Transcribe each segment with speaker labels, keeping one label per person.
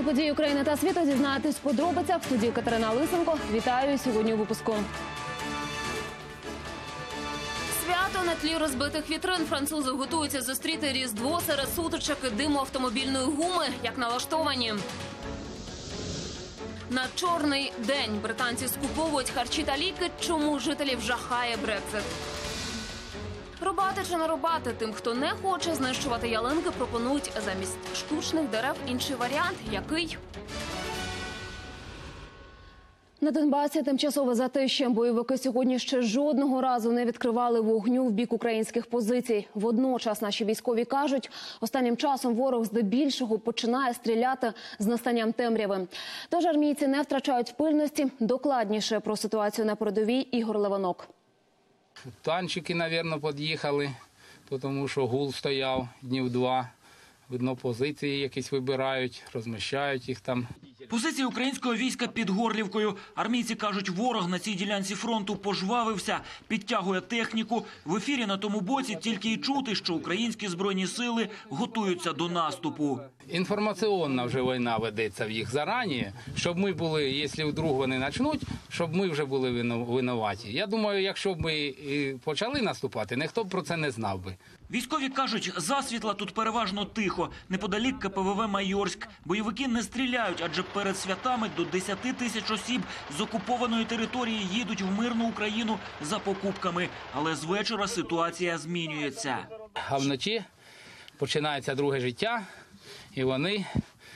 Speaker 1: події України та світу дізнаєтесь в подробицях. В студії Катерина Лисенко. Вітаю сьогодні у випуску. Свято на тлі розбитих вітрин. Французи готуються зустріти Різдво серед сутичок і диму автомобільної гуми. Як налаштовані. На чорний день британці скуповують харчі та ліки. Чому жителів жахає Брексит? Рубати чи не рубати? Тим, хто не хоче знищувати ялинки, пропонують замість штучних дерев інший варіант. Який? На Донбасі тимчасове затишя. Бойовики сьогодні ще жодного разу не відкривали вогню в бік українських позицій. Водночас наші військові кажуть, останнім часом ворог здебільшого починає стріляти з настанням темряви. Тож армійці не втрачають пильності. Докладніше про ситуацію на передовій Ігор Левинок.
Speaker 2: Танчики, мабуть, під'їхали, тому що гул стояв днів 2. Видно, позиції якісь вибирають, розміщають їх там.
Speaker 3: Позиції українського війська під Горлівкою. Армійці кажуть, ворог на цій ділянці фронту пожвавився, підтягує техніку. В ефірі на тому боці тільки й чути, що українські збройні сили готуються до наступу.
Speaker 2: Інформаційна вже війна ведеться в їх зарані, щоб ми були, якщо вдруг вони почнуть, щоб ми вже були винуваті. Я думаю, якщо б ми і почали наступати, ніхто б про це не знав би.
Speaker 3: Військові кажуть, засвітла тут переважно тихо. Неподалік КПВВ «Майорськ». Бойовики не стріляють, адже перед святами до 10 тисяч осіб з окупованої території їдуть в мирну Україну за покупками. Але з вечора ситуація змінюється.
Speaker 2: А вночі починається друге життя, і вони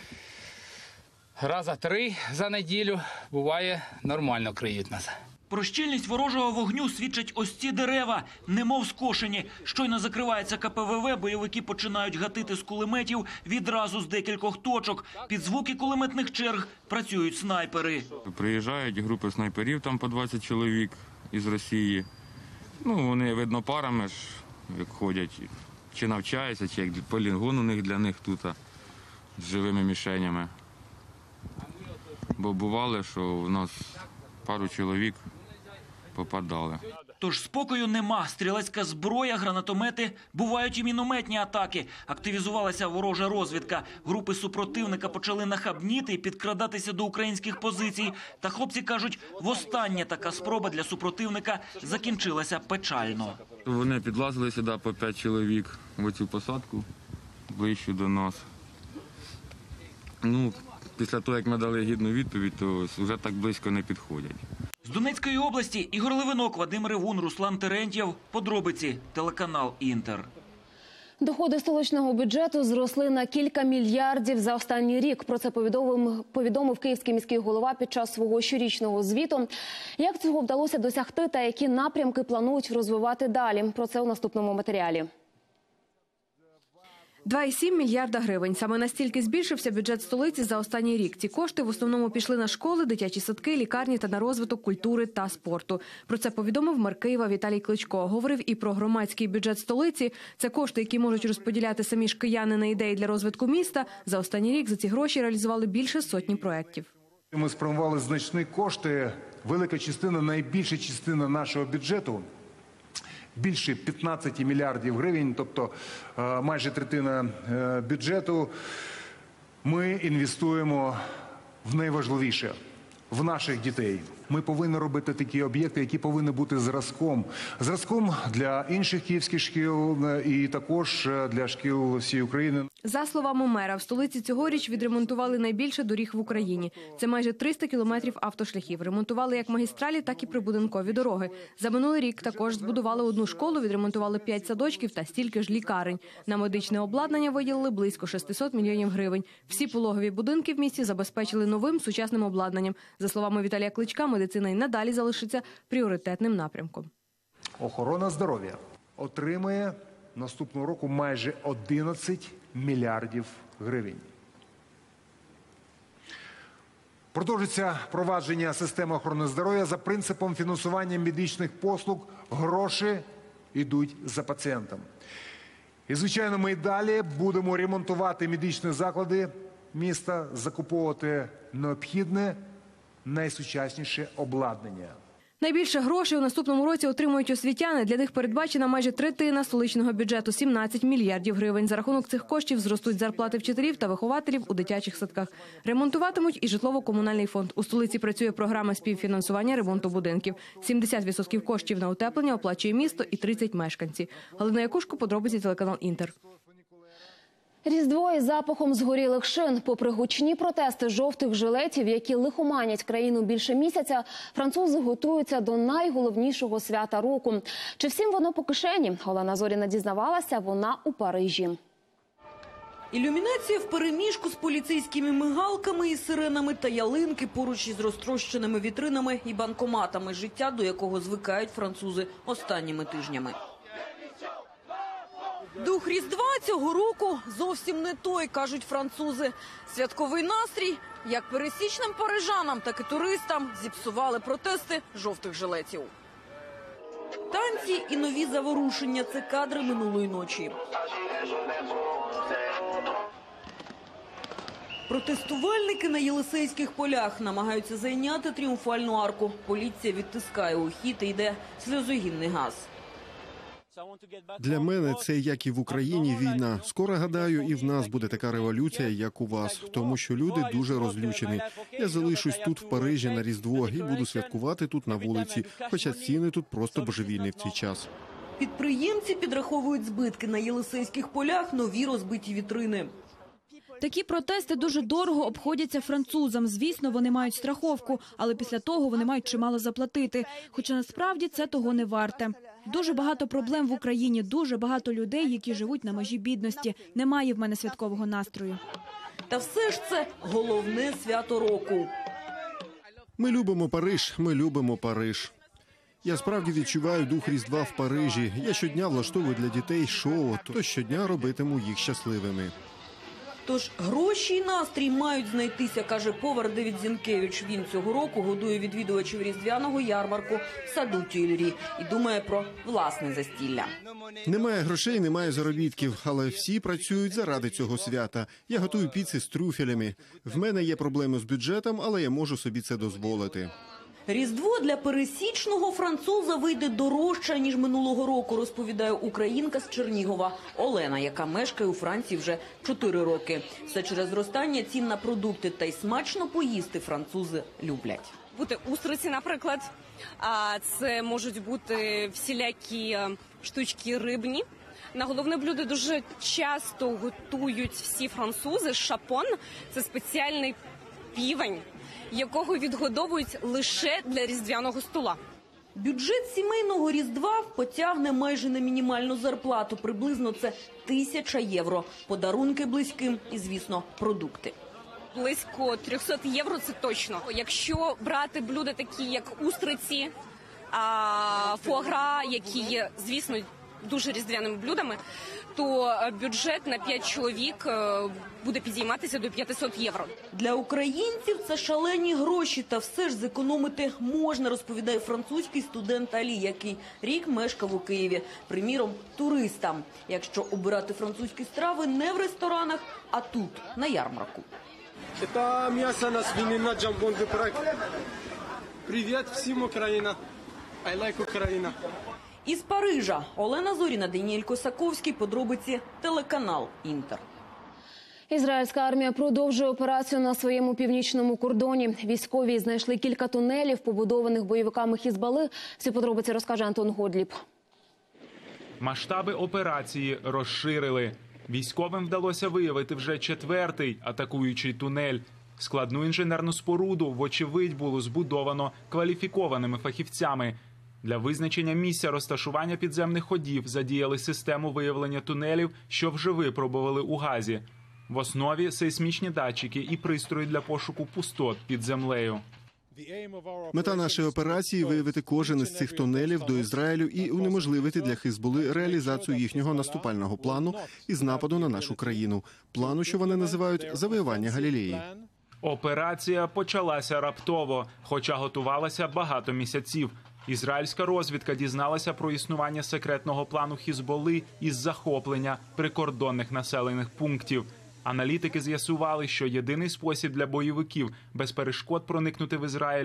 Speaker 2: раза 3 за неділю, буває, нормально криють нас.
Speaker 3: Про щільність ворожого вогню свідчать ось ці дерева, немов скошені. Щойно закривається КПВВ, бойовики починають гатити з кулеметів відразу з декількох точок. Під звуки кулеметних черг працюють снайпери.
Speaker 4: Приїжджають групи снайперів, там по 20 чоловік із Росії. Вони, видно, парами ж, як ходять, чи навчаються, чи як полігон у них для них тут, з живими мішенями. Бо бувало, що у нас пару чоловік попадали.
Speaker 3: Тож спокою нема. Стрілецька зброя, гранатомети, бувають і мінометні атаки. Активізувалася ворожа розвідка. Групи супротивника почали нахабніти і підкрадатися до українських позицій. Та хлопці кажуть, востаннє така спроба для супротивника закінчилася печально.
Speaker 4: Вони підлазили сюди по 5 чоловік в оцю посадку, ближче до нас. Після того, як ми дали гідну відповідь, то вже так близько не підходять.
Speaker 3: З Донецької області Ігор Левинок, Вадим Ревун, Руслан Терентьєв. Подробиці. Телеканал «Інтер».
Speaker 1: Доходи столичного бюджету зросли на кілька мільярдів за останній рік. Про це повідомив київський міський голова під час свого щорічного звіту. Як цього вдалося досягти та які напрямки планують розвивати далі? Про це у наступному матеріалі.
Speaker 5: 2,7 мільярда гривень. Саме настільки збільшився бюджет столиці за останній рік. Ці кошти в основному пішли на школи, дитячі садки, лікарні та на розвиток культури та спорту. Про це повідомив мер Києва Віталій Кличко. Говорив і про громадський бюджет столиці. Це кошти, які можуть розподіляти самі ж кияни на ідеї для розвитку міста. За останній рік за ці гроші реалізували більше сотні проєктів.
Speaker 6: Ми спрямували значні кошти. Велика частина, найбільша частина нашого бюджету – більше 15 мільярдів гривень, тобто майже третина бюджету, ми інвестуємо в найважливіше – в наших дітей. Ми повинні робити такі об'єкти, які повинні бути зразком. Зразком для інших київських шкіл і також для шкіл всієї України.
Speaker 5: За словами мера, в столиці цьогоріч відремонтували найбільше доріг в Україні. Це майже 300 кілометрів автошляхів. Ремонтували як магістралі, так і прибудинкові дороги. За минулий рік також збудували 1 школу, відремонтували 5 садочків та стільки ж лікарень. На медичне обладнання виділили близько 600 мільйонів гривень. Всі пологові будинки в місті забезпечили новим сучасним обладнанням. За словами Віталія Кличка, медицина й надалі залишиться пріоритетним напрямком.
Speaker 6: Охорона здоров'я отримає наступного року майже 11 мільярдів гривень. Продовжується провадження системи охорони здоров'я за принципом фінансування медичних послуг. Гроші йдуть за пацієнтом. І, звичайно, ми й далі будемо ремонтувати медичні заклади міста, закуповувати необхідне найсучасніше обладнання.
Speaker 5: Найбільше грошей у наступному році отримують освітяни. Для них передбачена майже третина столичного бюджету – 17 мільярдів гривень. За рахунок цих коштів зростуть зарплати вчителів та вихователів у дитячих садках. Ремонтуватимуть і житлово-комунальний фонд. У столиці працює програма співфінансування ремонту будинків. 70% коштів на утеплення оплачує місто і 30 мешканці. Галина Якушко, подробиці, телеканал «Інтер».
Speaker 1: Різдво із запахом згорілих шин. Попри гучні протести жовтих жилетів, які лихоманять країну більше місяця, французи готуються до найголовнішого свята року. Чи всім воно по кишені? Олена Зоріна дізнавалася, вона у Парижі.
Speaker 7: Ілюмінація впереміжку з поліцейськими мигалками і сиренами та ялинки поруч із розтрощеними вітринами і банкоматами, життя до якого звикають французи останніми тижнями. Дух Різдва цього року зовсім не той, кажуть французи. Святковий настрій, як пересічним парижанам, так і туристам, зіпсували протести жовтих жилетів. Танці і нові заворушення – це кадри минулої ночі. Протестувальники на Єлисейських полях намагаються зайняти тріумфальну арку. Поліція відтискає у хід і йде сльозогінний газ.
Speaker 8: Для мене це, як і в Україні, війна. Скоро, гадаю, і в нас буде така революція, як у вас. Тому що люди дуже розлючені. Я залишусь тут, в Парижі, на Різдво і буду святкувати тут на вулиці. Хоча ціни тут просто божевільні в цей час.
Speaker 7: Підприємці підраховують збитки на Єлисейських полях, нові розбиті вітрини.
Speaker 9: Такі протести дуже дорого обходяться французам. Звісно, вони мають страховку, але після того вони мають чимало заплатити. Хоча насправді це того не варте. Дуже багато проблем в Україні, дуже багато людей, які живуть на межі бідності. Немає в мене святкового настрою.
Speaker 7: Та все ж це головне свято року.
Speaker 8: Ми любимо Париж, ми любимо Париж. Я справді відчуваю дух Різдва в Парижі. Я щодня влаштовую для дітей шоу, то щодня робитиму їх щасливими.
Speaker 7: Тож гроші і настрій мають знайтися, каже повар Девід Зінкевич. Він цього року годує відвідувачів різдвяного ярмарку в саду Тюйлері і думає про власне застілля.
Speaker 8: Немає грошей, немає заробітків, але всі працюють заради цього свята. Я готую піци з трюфелями. В мене є проблеми з бюджетом, але я можу собі це дозволити.
Speaker 7: Різдво для пересічного француза вийде дорожче, ніж минулого року, розповідає українка з Чернігова Олена, яка мешкає у Франції вже 4 роки. Все через зростання цін на продукти, та й смачно поїсти французи люблять.
Speaker 10: Бути устриці, наприклад, це можуть бути всілякі штучки рибні. На головне блюдо дуже часто готують всі французи шапон. Це спеціальний півень, якого відгодовують лише для різдвяного стола.
Speaker 7: Бюджет сімейного Різдва потягне майже на мінімальну зарплату. Приблизно це 1000 євро. Подарунки близьким і, звісно, продукти.
Speaker 10: Близько 300 євро – це точно. Якщо брати блюда такі, як устриці, фуагра, які є, звісно, дуже різдвяними блюдами, то бюджет на 5 чоловік буде підійматися до 500 євро.
Speaker 7: Для українців це шалені гроші, та все ж зекономити можна, розповідає французький студент Алі, який рік мешкав у Києві. Приміром, туристам, якщо обирати французькі страви не в ресторанах, а тут, на ярмарку.
Speaker 11: Це м'ясо на свинина, джамбон де Праг. Привіт всім, Україна. I like Україна.
Speaker 7: Із Парижа Олена Зоріна, Даніель Косаковський, подробиці, телеканал «Інтер».
Speaker 1: Ізраїльська армія продовжує операцію на своєму північному кордоні. Військові знайшли кілька тунелів, побудованих бойовиками Хізбалли. Всі подробиці розкаже Антон Годліб.
Speaker 12: Масштаби операції розширили. Військовим вдалося виявити вже 4-й атакуючий тунель. Складну інженерну споруду, вочевидь, було збудовано кваліфікованими фахівцями. Для визначення місця розташування підземних ходів задіяли систему виявлення тунелів, що вже випробували у Газі. В основі сейсмічні датчики і пристрої для пошуку пустот під землею.
Speaker 8: Мета нашої операції – виявити кожен із цих тунелів до Ізраїлю і унеможливити для Хізбалли реалізацію їхнього наступального плану із нападу на нашу країну. Плану, що вони називають «завоювання Галілеї».
Speaker 12: Операція почалася раптово, хоча готувалася багато місяців. Ізраїльська розвідка дізналася про існування секретного плану Хізбалли із захоплення прикордонних населених пунктів. Аналітики з'ясували, що єдиний спосіб для бойовиків без перешкод проникнути в Ізраїль –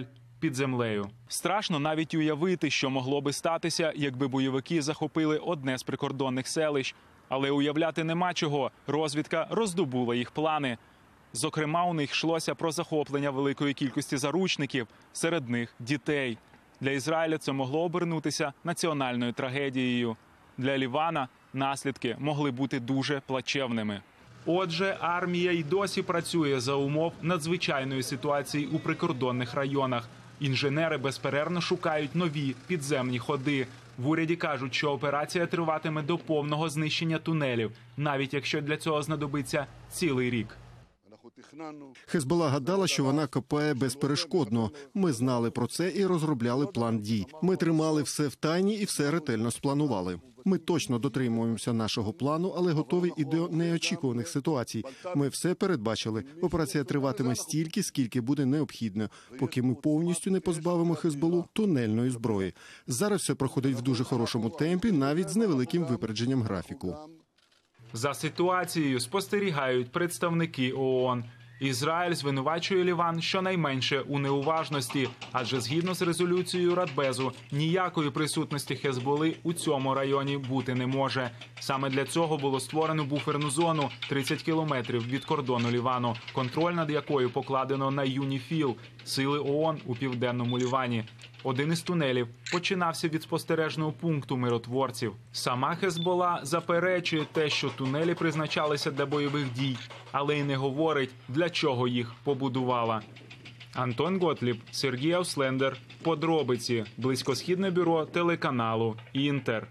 Speaker 12: під землею. Страшно навіть уявити, що могло би статися, якби бойовики захопили одне з прикордонних селищ. Але уявляти нема чого. Розвідка роздобула їх плани. Зокрема, у них йшлося про захоплення великої кількості заручників, серед них дітей. Для Ізраїля це могло обернутися національною трагедією. Для Лівана наслідки могли бути дуже плачевними. Отже, армія й досі працює за умов надзвичайної ситуації у прикордонних районах. Інженери безперервно шукають нові підземні ходи. В уряді кажуть, що операція триватиме до повного знищення тунелів, навіть якщо для цього знадобиться цілий рік.
Speaker 8: Хезболла гадала, що вона копає безперешкодно. Ми знали про це і розробляли план дій. Ми тримали все в тайні і все ретельно спланували. Ми точно дотримуємося нашого плану, але готові і до неочікуваних ситуацій. Ми все передбачили. Операція триватиме стільки, скільки буде необхідно, поки ми повністю не позбавимо Хезболлу тунельної зброї. Зараз все проходить в дуже хорошому темпі, навіть з невеликим випередженням графіку.
Speaker 12: За ситуацією спостерігають представники ООН. Ізраїль звинувачує Ліван щонайменше у неуважності, адже згідно з резолюцією Радбезу ніякої присутності Хезболли у цьому районі бути не може. Саме для цього було створено буферну зону 30 кілометрів від кордону Лівану, контроль над якою покладено на ЮНІФІЛ – сили ООН у південному Лівані. Один із тунелів починався від спостережного пункту миротворців. Сама Хезболла заперечує те, що тунелі призначалися для бойових дій, але й не говорить, для чого їх побудувала. Антон Готліб, Сергій Ауслендер. Подробиці. Близькосхідне бюро телеканалу «Інтер».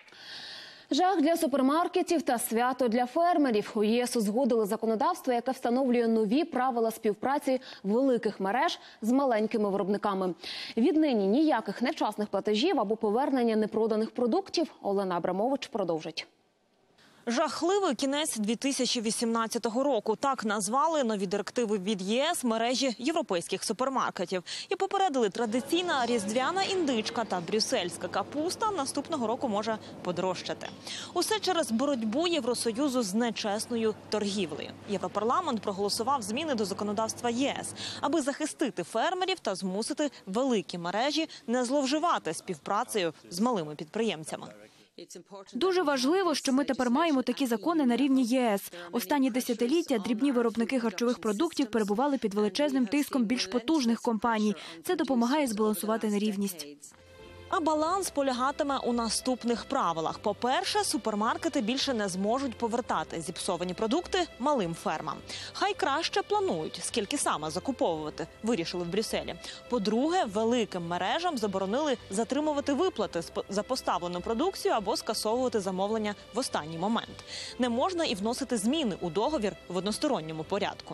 Speaker 1: Жах для супермаркетів та свято для фермерів. У ЄС узгодили законодавство, яке встановлює нові правила співпраці великих мереж з маленькими виробниками. Віднині ніяких невчасних платежів або повернення непроданих продуктів. Олена Абрамович продовжить.
Speaker 7: Жахливий кінець 2018 року. Так назвали нові директиви від ЄС мережі європейських супермаркетів. І попередили, традиційна різдвяна індичка та брюссельська капуста наступного року може подорожчати. Усе через боротьбу Євросоюзу з нечесною торгівлею. Європарламент проголосував зміни до законодавства ЄС, аби захистити фермерів та змусити великі мережі не зловживати співпрацею з малими підприємцями.
Speaker 9: Дуже важливо, що ми тепер маємо такі закони на рівні ЄС. Останні десятиліття дрібні виробники харчових продуктів перебували під величезним тиском більш потужних компаній. Це допомагає збалансувати нерівність.
Speaker 7: А баланс полягатиме у наступних правилах. По-перше, супермаркети більше не зможуть повертати зіпсовані продукти малим фермам. Хай краще планують, скільки саме закуповувати, вирішили в Брюсселі. По-друге, великим мережам заборонили затримувати виплати за поставлену продукцію або скасовувати замовлення в останній момент. Не можна і вносити зміни у договір в односторонньому порядку.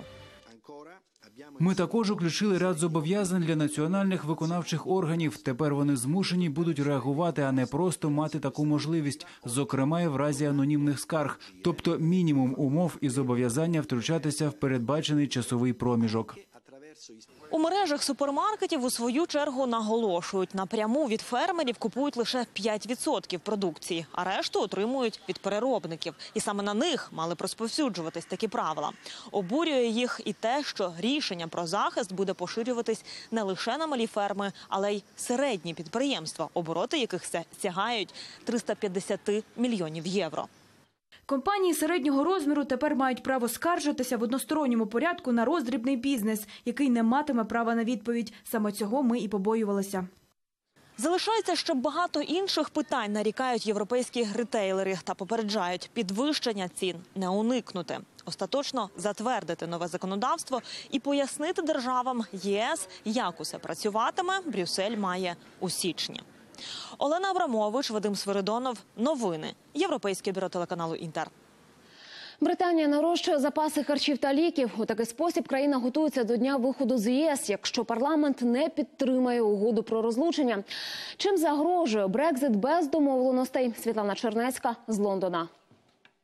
Speaker 13: Ми також включили ряд зобов'язань для національних виконавчих органів. Тепер вони змушені будуть реагувати, а не просто мати таку можливість, зокрема і в разі анонімних скарг, тобто мінімум умов і зобов'язання втручатися в передбачений часовий проміжок.
Speaker 7: У мережах супермаркетів у свою чергу наголошують, напряму від фермерів купують лише 5% продукції, а решту отримують від переробників. І саме на них мали б розповсюджуватись такі правила. Обурює їх і те, що рішення про захист буде поширюватись не лише на малі ферми, але й середні підприємства, обороти яких сягають 350 мільйонів євро.
Speaker 9: Компанії середнього розміру тепер мають право скаржитися в односторонньому порядку на роздрібний бізнес, який не матиме права на відповідь. Саме цього ми і побоювалися.
Speaker 7: Залишається ще багато інших питань, нарікають європейські ретейлери та попереджають, підвищення цін не уникнути. Остаточно затвердити нове законодавство і пояснити державам ЄС, як усе працюватиме, Брюссель має у січні. Олена Абрамович, Вадим Свиридонов. Новини. Європейське бюро телеканалу «Інтер».
Speaker 1: Британія нарощує запаси харчів та ліків. У такий спосіб країна готується до дня виходу з ЄС, якщо парламент не підтримає угоду про розлучення. Чим загрожує Брекзит без домовленостей? Світлана Чернецька з Лондона.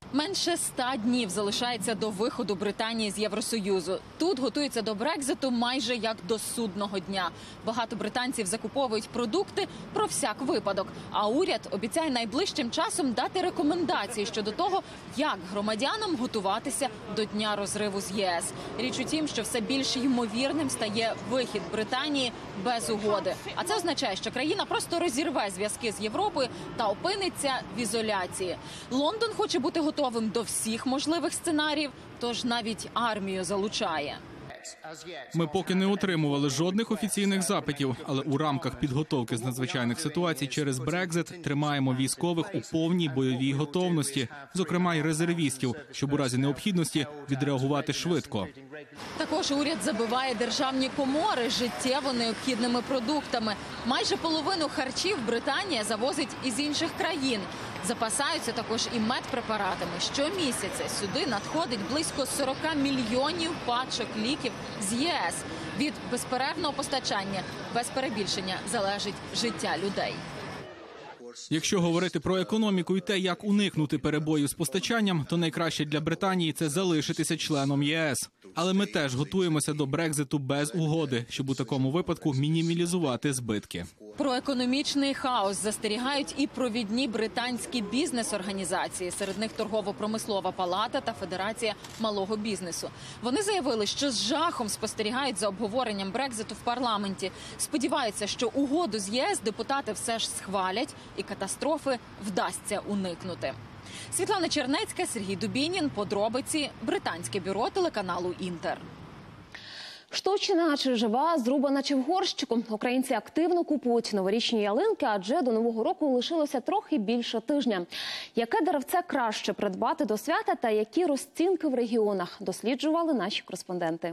Speaker 14: Менше 100 днів залишається до виходу Британії з Євросоюзу. Тут готуються до Брекзиту майже як до судного дня. Багато британців закуповують продукти про всяк випадок. А уряд обіцяє найближчим часом дати рекомендації щодо того, як громадянам готуватися до дня розриву з ЄС. Річ у тім, що все більш ймовірним стає вихід Британії без угоди. А це означає, що країна просто розірве зв'язки з Європою та опиниться в ізоляції. Лондон хоче бути готовим до всіх можливих сценаріїв, тож навіть армію залучає.
Speaker 15: Ми поки не отримували жодних офіційних запитів, але у рамках підготовки з надзвичайних ситуацій через Брекзит тримаємо військових у повній бойовій готовності, зокрема й резервістів, щоб у разі необхідності відреагувати швидко.
Speaker 14: Також уряд забиває державні комори життєво необхідними продуктами. Майже половину харчів Британія завозить із інших країн. Запасаються також і медпрепаратами. Щомісяця сюди надходить близько 40 мільйонів пачок ліків з ЄС. Від безперервного постачання, без перебільшення, залежить життя людей.
Speaker 15: Якщо говорити про економіку і те, як уникнути перебоїв з постачанням, то найкраще для Британії – це залишитися членом ЄС. Але ми теж готуємося до Брекзиту без угоди, щоб у такому випадку мінімалізувати збитки.
Speaker 14: Про економічний хаос застерігають і провідні британські бізнес-організації. Серед них Торгово-промислова палата та Федерація малого бізнесу. Вони заявили, що з жахом спостерігають за обговоренням Брекзиту в парламенті. Сподіваються, що угоду з ЄС депутати все ж схвалять і катастрофи вдасться уникнути. Світлана Чернецька, Сергій Дубінін. Подробиці. Британське бюро телеканалу «Інтер».
Speaker 1: Штучна чи жива, зрубана чи в горщику. Українці активно купують новорічні ялинки, адже до Нового року лишилося трохи більше тижня. Яке деревце краще придбати до свята та які розцінки в регіонах, досліджували наші кореспонденти.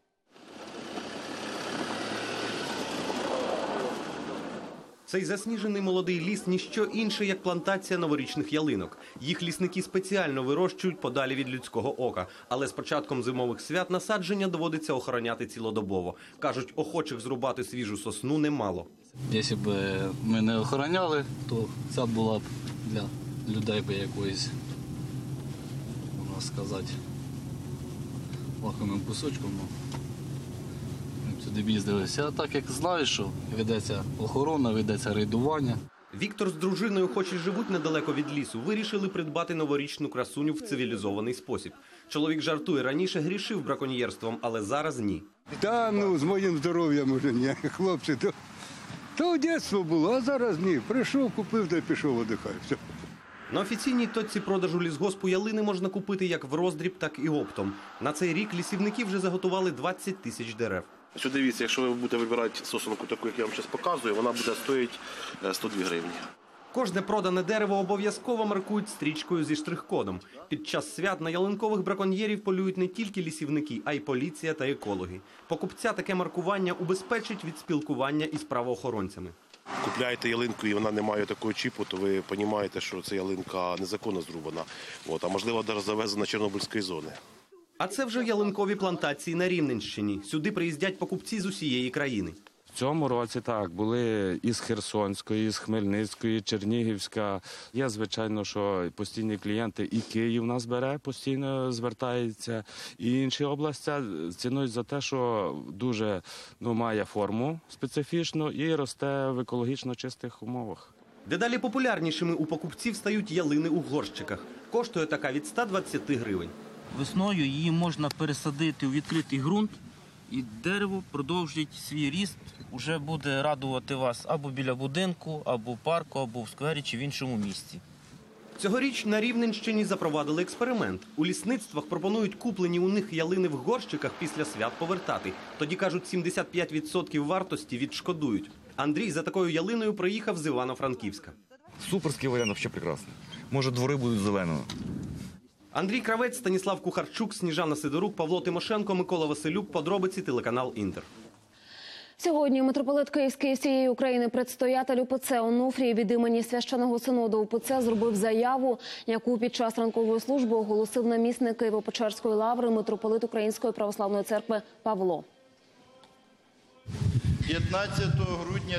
Speaker 16: Цей засніжений молодий ліс – ніщо інше, як плантація новорічних ялинок. Їх лісники спеціально вирощують подалі від людського ока. Але з початком зимових свят насадження доводиться охороняти цілодобово. Кажуть, охочих зрубати свіжу сосну немало.
Speaker 17: Якщо б ми не охороняли, то це була б для людей якоюсь, можна сказати, лакомим кусочком. Сюди б їздилися. А так як знаєш, що ведеться охорона, ведеться рейдування.
Speaker 16: Віктор з дружиною, хоч і живуть недалеко від лісу, вирішили придбати новорічну красуню в цивілізований спосіб. Чоловік жартує, раніше грішив браконьєрством, але зараз ні.
Speaker 18: Та з моїм здоров'ям уже ні, хлопці, то дитинство було, а зараз ні. Прийшов, купив та пішов, віддихаю. Все.
Speaker 16: На офіційній точці продажу лісгоспу ялини можна купити як в роздріб, так і оптом. На цей рік лісівники вже заготували 20 тисяч дерев.
Speaker 19: Ось дивіться, якщо ви будете вибирати сосунку таку, як я вам зараз показую, вона буде стоїти 102 гривні.
Speaker 16: Кожне продане дерево обов'язково маркують стрічкою зі штрих-кодом. Під час свят на ялинкових браконьєрів полюють не тільки лісівники, а й поліція та екологи. Покупця таке маркування убезпечить від спілкування із правоохоронцями.
Speaker 19: Купляєте ялинку і вона не має такого чіпу, то ви розумієте, що ця ялинка незаконно зрубана, а можливо навіть завезена Чорнобильської зони.
Speaker 16: А це вже ялинкові плантації на Рівненщині. Сюди приїздять покупці з усієї країни.
Speaker 4: В цьому році так, були із Херсонської, із Хмельницької, Чернігівська. Є, звичайно, що постійні клієнти і Київ нас бере, постійно звертається, і інші області цінують за те, що дуже має форму специфічну і росте в екологічно чистих умовах.
Speaker 16: Дедалі популярнішими у покупців стають ялини у горщиках. Коштує така від 120 гривень.
Speaker 20: Весною її можна пересадити у відкритий ґрунт, і дерево продовжить свій ріст, уже буде радувати вас або біля будинку, або в парку, або в сквері чи в іншому місці.
Speaker 16: Цьогоріч на Рівненщині запровадили експеримент. У лісництвах пропонують куплені у них ялини в горщиках після свят повертати. Тоді, кажуть, 75% вартості відшкодують. Андрій за такою ялиною приїхав з Івано-Франківська.
Speaker 21: Суперський варіант, взагалі прекрасний. Може, двори будуть зеленими.
Speaker 16: Андрій Кравець, Станіслав Кухарчук, Сніжана Сидорук, Павло Тимошенко, Микола Василюк. Подробиці телеканал «Інтер».
Speaker 1: Сьогодні митрополит Київський всієї України, предстоятель УПЦ Онуфрій від імені Священного Синоду УПЦ зробив заяву, яку під час ранкової служби оголосив намісник Києво-Печерської лаври митрополит Української православної церкви Павло.
Speaker 2: 15 грудня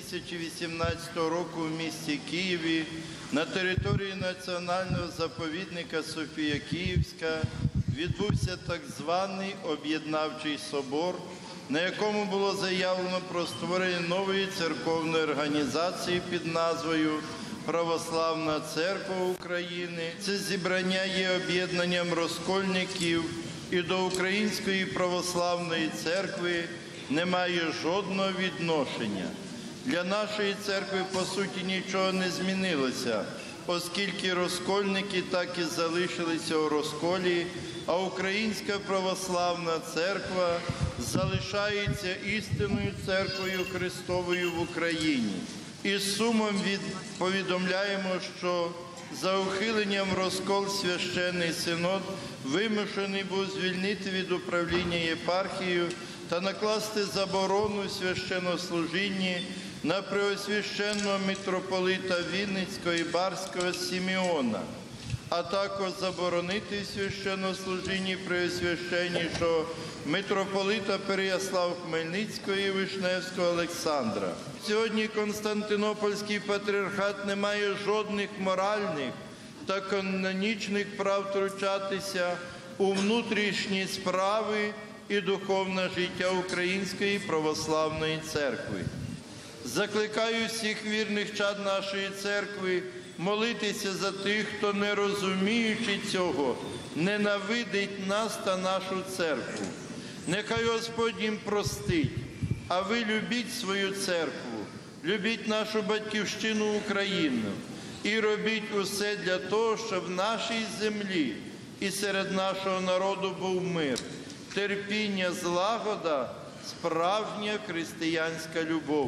Speaker 2: 2018 року в місті Києві на території Національного заповідника Софія Київська відбувся так званий об'єднавчий собор, на якому було заявлено про створення нової церковної організації під назвою Православна Церква України. Це зібрання є об'єднанням розкольників і до Української Православної Церкви не має жодного відношення. Для нашої церкви, по суті, нічого не змінилося, оскільки розкольники так і залишилися у розколі, а Українська Православна Церква залишається істинною церквою Христовою в Україні. І з сумом повідомляємо, що за ухиленням розкол священний синод вимушений був звільнити від управління єпархією та накласти заборону священнослужінні на преосвященного митрополита Вінницького і Барського Симеона, а також заборонити священнослужінні преосвященнішого митрополита Переяслав-Хмельницького і Вишневського Олександра. Сьогодні Константинопольський патріархат не має жодних моральних та канонічних прав втручатися у внутрішні справи і духовне життя Української Православної Церкви. Закликаю всіх вірних чад нашої церкви молитися за тих, хто, не розуміючи цього, ненавидить нас та нашу церкву. Нехай Господь їм простить, а ви любіть свою церкву, любіть нашу батьківщину Україну і робіть усе для того, щоб в нашій землі і серед нашого народу був мир, терпіння, злагода, справжня християнська любов.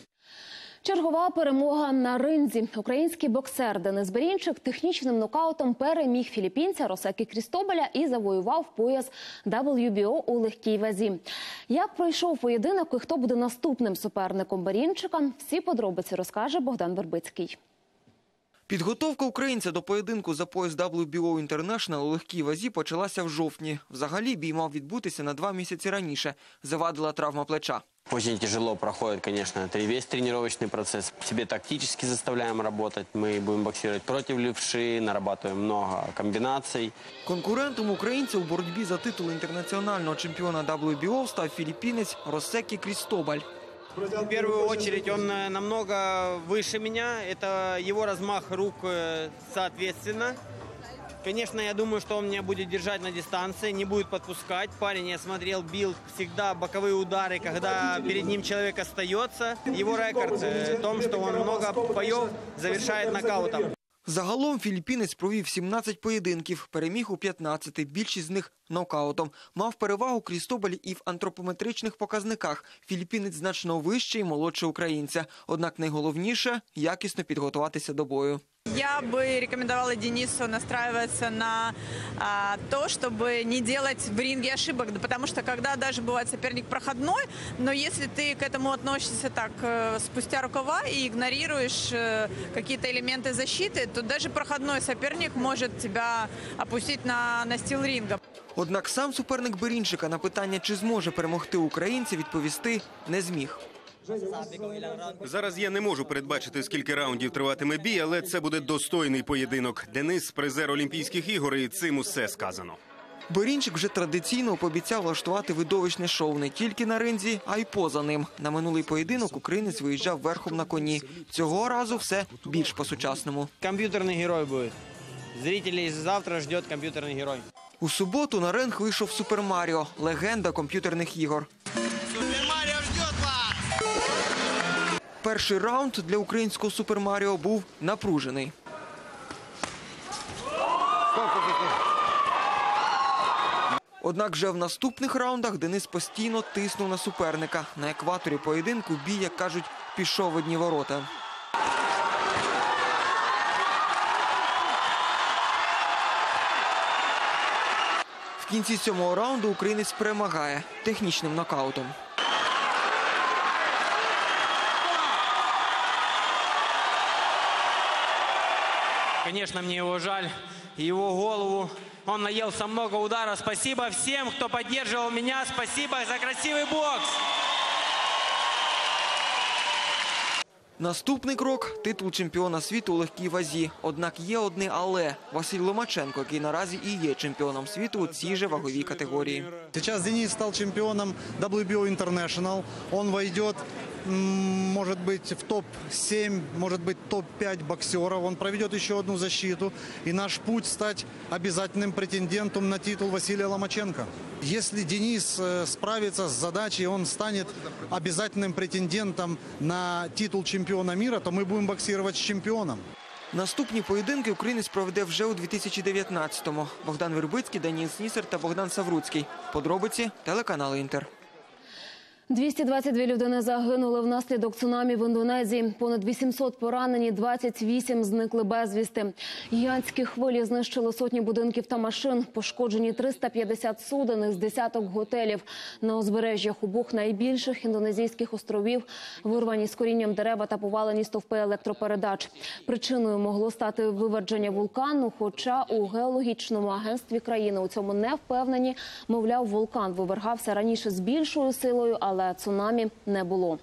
Speaker 1: Чергова перемога на ринзі. Український боксер Денис Берінчик технічним нокаутом переміг філіппінця Росекі Крістобаля і завоював пояс WBO у легкій вазі. Як пройшов поєдинок і хто буде наступним суперником Берінчика, всі подробиці розкаже Богдан Вербицький.
Speaker 22: Підготовка українця до поєдинку за пояс WBO International у легкій вазі почалася в жовтні. Взагалі бій мав відбутися на 2 місяці раніше. Завадила травма плеча.
Speaker 23: Очень тяжело проходит, конечно, весь тренировочный процесс. Себе тактически заставляем работать. Мы будем боксировать против левши, нарабатываем много комбинаций.
Speaker 22: Конкурентом українця у боротьбі за титул інтернаціонального чемпіона WBO став філіппінець Росекі Крістобаль.
Speaker 23: В первую очередь он намного выше меня. Это его размах рук соответственно. Конечно, я думаю, что он меня будет держать на дистанции, не будет подпускать. Парень, я смотрел, бил всегда боковые удары, когда перед ним человек остается. Его рекорд в том, что он много боев завершает нокаутом.
Speaker 22: Загалом філіппінець провів 17 поєдинків, переміг у 15, більшість з них нокаутом. Мав перевагу Крістобаль і в антропометричних показниках. Філіппінець значно вищий, молодший українця. Однак найголовніше – якісно підготуватися до бою.
Speaker 24: Я бы рекомендовала Денису настраиваться на то, чтобы не делать в ринге ошибок, потому что когда даже бывает соперник проходной, но если ты к этому относишься так спустя рукава и игнорируешь какие-то элементы защиты, то даже проходной соперник может тебя опустить на настил ринга.
Speaker 22: Однак сам суперник Берінчика на питання, чи зможе перемогти українця, відповісти не зміг.
Speaker 25: Зараз я не можу передбачити, скільки раундів триватиме бій, але це буде достойний поєдинок. Денис – призер Олімпійських ігор, і цим усе сказано.
Speaker 22: Берінчик вже традиційно пообіцяв влаштувати видовищне шоу не тільки на ринзі, а й поза ним. На минулий поєдинок українець виїжджав верхом на коні. Цього разу все більш по-сучасному.
Speaker 23: Комп'ютерний герой буде. Зрителей завтра чекає комп'ютерний герой.
Speaker 22: У суботу на ринг вийшов Супер Маріо – легенда комп'ютерних ігор. Перший раунд для українського Супер Маріо був напружений. Однак вже в наступних раундах Денис постійно тиснув на суперника. На екваторі поєдинку бій, як кажуть, пішов в одні ворота. В кінці 7-го раунду українець перемагає технічним нокаутом.
Speaker 23: Конечно, мне его жаль, его голову. Он наелся много ударов. Спасибо всем, кто поддерживал меня. Спасибо за красивый бокс.
Speaker 22: Наступний крок – титул чемпіона світу у легкій вазі. Однак є одне «але». Василь Ломаченко, який наразі і є чемпіоном світу у цій же ваговій категорії.
Speaker 3: Сейчас Денис стал чемпионом WBO International. Он войдет, может быть, в топ-7, может быть, топ-5 боксеров. Он проведет еще одну защиту. И наш путь стать обязательным претендентом на титул Василия Ломаченко. Если Денис справится с задачей, он станет обязательным претендентом на титул чемпиона мира, то мы будем боксировать с чемпионом.
Speaker 22: Наступні поєдинки українець проведе вже у 2019-му. Богдан Вербицький, Даніл Снісер та Богдан Савруцький. Подробиці – телеканал «Інтер».
Speaker 1: 222 людини загинули внаслідок цунамі в Індонезії. Понад 800 поранені, 28 зникли безвісти. Гігантські хвилі знищили сотні будинків та машин. Пошкоджені 350 суден із десяток готелів. На узбережжях обох найбільших індонезійських островів вирвані з корінням дерева та повалені стовпи електропередач. Причиною могло стати виверження вулкану, хоча у геологічному агентстві країни у цьому не впевнені. Мовляв, вулкан вивергався раніше з більшою силою, але цунамі не було.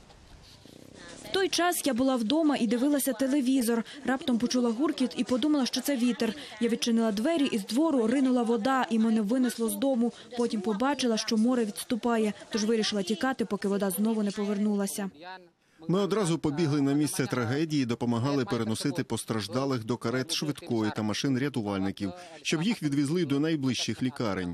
Speaker 9: В той час я була вдома і дивилася телевізор. Раптом почула гуркіт і подумала, що це вітер. Я відчинила двері, і з двору ринула вода, і мене винесло з дому. Потім побачила, що море відступає, тож вирішила тікати, поки вода знову не повернулася.
Speaker 8: Ми одразу побігли на місце трагедії і допомагали переносити постраждалих до карет швидкої та машин рятувальників, щоб їх відвезли до найближчих лікарень.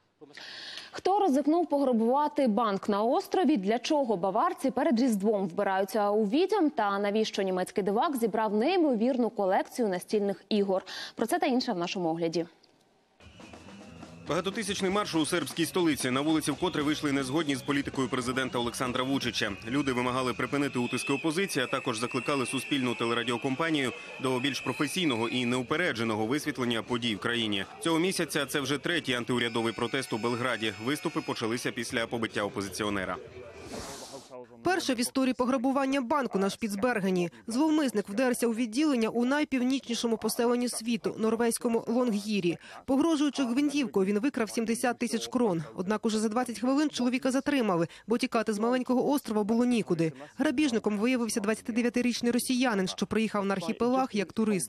Speaker 1: Хто ризикнув пограбувати банк на острові? Для чого баварці перед Різдвом вбираються у відьом? Та навіщо німецький дивак зібрав неймовірну колекцію настільних ігор? Про це та інше в нашому огляді.
Speaker 25: Багатотисячний марш у сербській столиці. На вулиці вкотре вийшли незгодні з політикою президента Олександра Вучича. Люди вимагали припинити утиски опозиції, а також закликали суспільну телерадіокомпанію до більш професійного і неупередженого висвітлення подій в країні. Цього місяця це вже третій антиурядовий протест у Белграді. Виступи почалися після побиття опозиціонера.
Speaker 5: Перше в історії пограбування банку на Шпіцбергені. Зловмисник вдерся у відділення у найпівнічнішому поселенні світу – норвезькому Лонг'їрі. Погрожуючи гвинтівкою, він викрав 70 тисяч крон. Однак уже за 20 хвилин чоловіка затримали, бо тікати з маленького острова було нікуди. Грабіжником виявився 29-річний росіянин, що приїхав на архіпелаг як турист.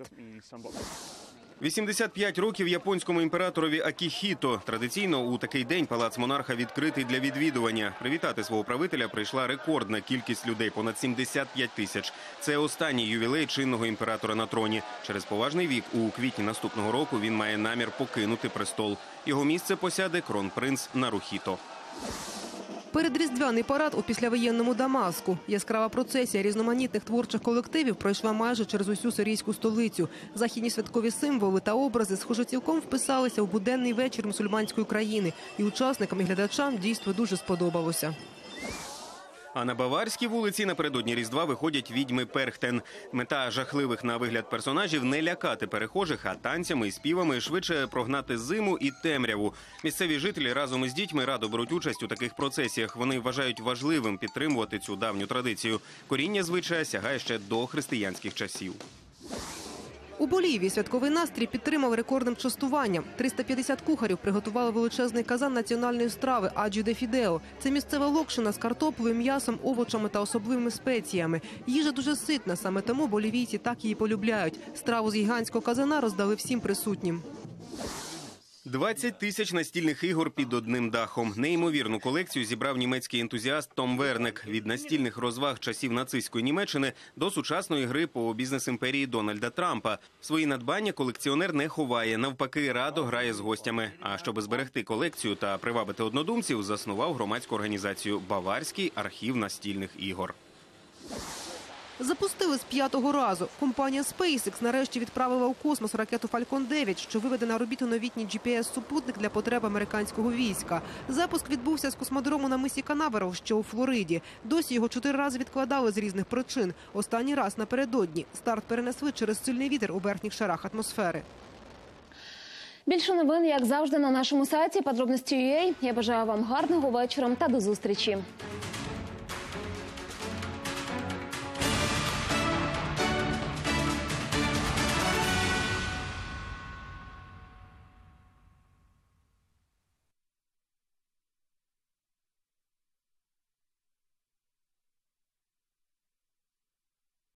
Speaker 25: 85 років японському імператорові Акіхіто. Традиційно у такий день палац монарха відкритий для відвідування. Привітати свого правителя прийшла рекордна кількість людей – понад 75 тисяч. Це останній ювілей чинного імператора на троні. Через поважний вік у квітні наступного року він має намір покинути престол. Його місце посяде кронпринц Нарухіто.
Speaker 5: Передріздвяний парад у післявоєнному Дамаску. Яскрава процесія різноманітних творчих колективів пройшла майже через усю сирійську столицю. Західні святкові символи та образи, схоже, цілком вписалися в буденний вечір мусульманської країни. І учасникам і глядачам дійство дуже сподобалося.
Speaker 25: А на баварській вулиці напередодні Різдва виходять відьми Перхтен. Мета жахливих на вигляд персонажів – не лякати перехожих, а танцями і співами швидше прогнати зиму і темряву. Місцеві жителі разом із дітьми радо беруть участь у таких процесіях. Вони вважають важливим підтримувати цю давню традицію. Коріння звичая сягає ще до християнських часів.
Speaker 5: У Болівії святковий настрій підтримав рекордним частуванням. 350 кухарів приготували величезний казан національної страви аджі де фідео. Це місцева локшина з картоплею, м'ясом, овочами та особливими спеціями. Їжа дуже ситна, саме тому болівійці так її полюбляють. Страву з гігантського казана роздали всім присутнім.
Speaker 25: 20 тисяч настільних ігор під одним дахом. Неймовірну колекцію зібрав німецький ентузіаст Том Вернек. Від настільних розваг часів нацистської Німеччини до сучасної гри по бізнес-імперії Дональда Трампа. Свої надбання колекціонер не ховає, навпаки, радо грає з гостями. А щоб зберегти колекцію та привабити однодумців, заснував громадську організацію «Баварський архів настільних ігор».
Speaker 5: Запустили з 5-го разу. Компанія SpaceX нарешті відправила у космос ракету Falcon 9, що виведе на орбіту новітній GPS-супутник для потреб американського війська. Запуск відбувся з космодрому на мисі Канаверал, що у Флориді. Досі його 4 рази відкладали з різних причин. Останній раз напередодні. Старт перенесли через сильний вітер у верхніх шарах атмосфери.
Speaker 1: Більше новин, як завжди, на нашому сайті Подробності.ua. Я бажаю вам гарного вечора та до зустрічі.